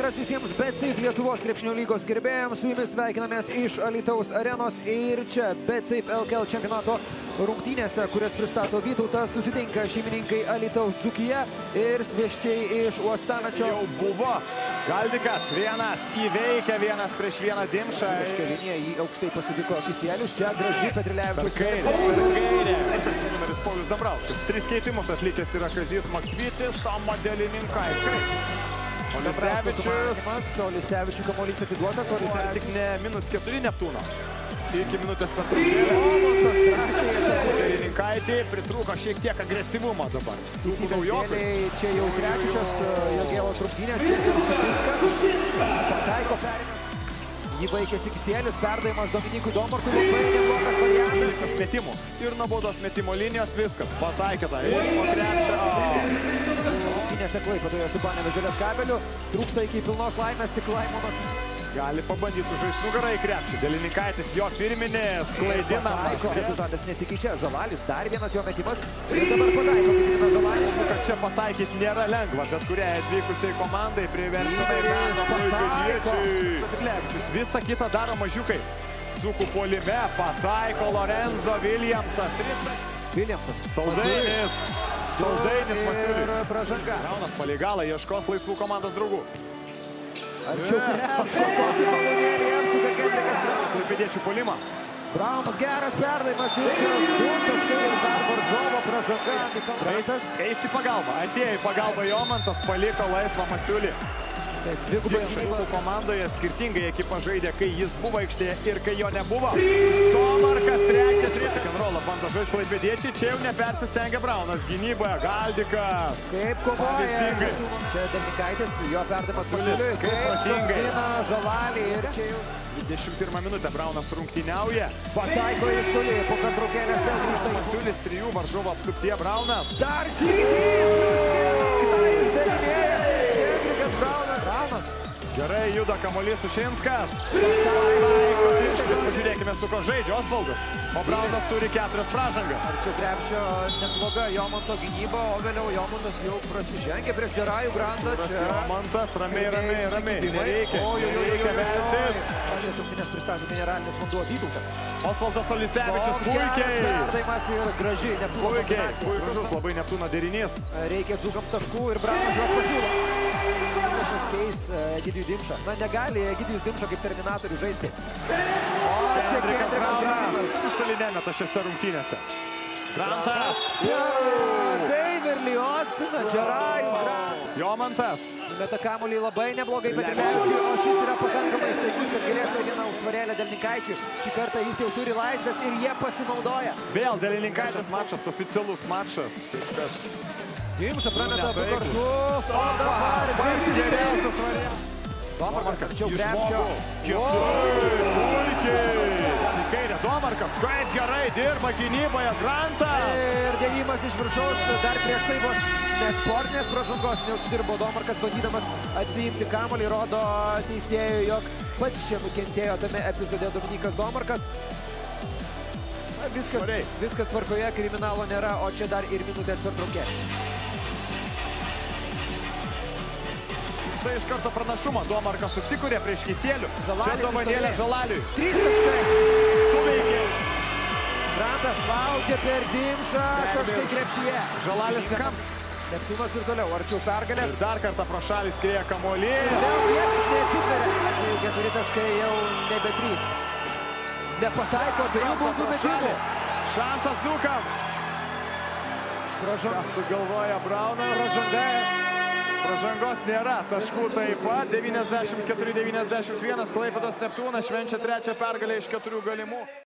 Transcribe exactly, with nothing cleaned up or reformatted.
vakaras visiems BetSafe Lietuvos krepšinio lygos gerbėjams. Su jumis sveikinamės iš Alytaus arenos ir čia BetSafe L K L čempionato rungtynėse, kurias pristato Vytautas, susitinka šeimininkai Alytaus Dzūkija ir svečiai iš Uostamiesčio. Jau buvo Galdikas, vienas įveikia vienas prieš vieną Dimšą. Iškelinėje jį aukštai pasitiko Kisielius, čia graži Petrilevičius. Per kairę, per kairę. Numeris Paulius Dambrauskas. Tris keitimus atlikęs yra Kazys Maksvytis, Tomo Delininkai. Olisevičius. Olisevičių kamuolys atiduotas. Olisevičius tik ne minus keturi Neptūno. Iki minutės pertraukėlės. Delininkaitė pritrūko šiek tiek agresyvumo dabar. Įsivežėliai čia jau trečias Jogėlos rungtynės. Čia ir Sušinskas. Pataiko perėmė. Jį vaikėsi Kisielius, perdavimas Dominikui Domarkui, labai neblogas variantas. Viskas metimų. Ir nuo baudos metimo linijos viskas. Pataikyta. Ir po krepšio. Rungtynėse Klaipėdoje su Panevėžio Lietkabeliu. Trūksta iki pilnos laimės, tik Laimono. Gali pabandyti sužaisti nugarą į krepšį. Delinikaitis jo pirminės klaidinamas. Rezultatas nesikeičia. Žalalis, dar vienas jo metimas. Ir dabar pataiko, kaip žino Žalalis. Kad čia pataikyti nėra lengva, bet kuriai atvykusiai komandai priverstinai gana klaipėdiečiai. Visa kita daro mažiukai. Dzūkų puolime pataiko Lorenzo Viljamsas. Viljamsas. Saldainis. Saldainis Masiulis. Ir pražanga. Braunas palei galą ieškos laisvų komandos draugų. Arčiau krepšio, kokį malonėlį apsuka Kendrikas Braunas. Klaipėdiečių puolimą. Braunas geras perdavimas ir čia du taškai ir dar varžovo pražanga. Eis į pagalbą. Atėjo į pagalbą Jomantas, paliko laisvą Masiulį. Dimšų komandoje skirtingai ekipa žaidė, kai jis buvo aikštėje ir kai jo nebuvo. Domarkas trečias rytas. Kenrolą bando žaisti klaipėdiečiai, čia jau nepersistengia Braunas. Gynyboje Galdikas. Kaip kovoja. Čia Delinikaitis, jo perdavimas Masiuliui. Kaip protingai. Žalalį ir čia jau. dvidešimt pirmą minutę Braunas rungtyniauja. Pataiko iš toli, po pertraukėlės vėl grįžta. Masiulis trijų varžovų apsuptyje Braunas. Dar sykį. Kendrikas Braunas. Braunas. Gerai juda kamuolys Sušinskas. Pažiūrėkime, su ko žaidžia Osvaldas. O Braunas turi keturias pražangas. Arčiau krepšio nebloga Jomanto gynyba, o vėliau Jomantas jau prasižengė prieš Žerajų Grandą. Jomantas, ramiai, ramiai, ramiai. Nereikia, nereikia veltis. Šias rungtynes pristato mineralinis vanduo Vytautas. Osvaldas Olisevičius puikiai. Perdavimas ir gražiai Neptūno kombinacija. Puikiai, gražus labai Neptūno derinys. Reikia Dzūkams taškų ir Braunas juos pasiūlo. Keis Egidijų Dimšą. Na, negali Egidijus Dimšą kaip Terminatorių žaisti. O čia Kendrikas Braunas. Iš toli nemeta šiose rungtynėse. Grantas. Deiverly Ostina, Žerajus Grantas. Jomantas. Meta kamuolį labai neblogai Petrilevičiui, o šis yra pakankamai staigus, kad galėtų vieną užtvarėlę Delinikaičiui. Šį kartą jis jau turi laisvės ir jie pasinaudoja. Vėl Delinikaitis mačas, oficialus mačas. Dimša prameta du kartus, o dabar geriausias variantas. Domarkas arčiau krepšio. Puikiai! Į kairę Domarkas, kaip gerai dirba gynyboje Grantas. Ir dėjimas iš viršaus, dar prieš tai buvo nesportinės pražangos, neužsidirbo Domarkas, bandydamas atsiimti kamuolį, rodo teisėjui, jog pats čia nukentėjo tame epizode Dominikas Domarkas. Viskas, viskas tvarkoje, kriminalo nėra, o čia dar ir minutės pertraukėlė. Tai iš karto pranašumą. Domarkas susikūrė prieš Kisielių. Čia dovanėlė Žalaliui. Trys taškai. Suveikė. Grantas laužė per Dimšą, taškai krepšyje. Žalalis nekams. Neptūnas ir toliau, arčiau pergalės. Ir dar kartą pro šalį skrieja kamuolį. Ir vėl niekas neatsitveria. Keturi taškai jau nebe trys. Nepataiko dviejų baudų metimų. Šansas Dzūkams. Pražanga. Sugalvoja Braunas. Pražanga. Pražangos nėra. Taškų taip pat. devyniasdešimt keturi devyniasdešimt vienas. Klaipėdos Neptūnas švenčia trečią pergalę iš keturių galimų.